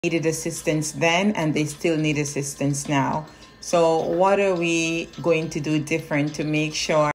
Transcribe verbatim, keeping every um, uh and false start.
needed assistance then and they still need assistance now. So what are we going to do different to make sure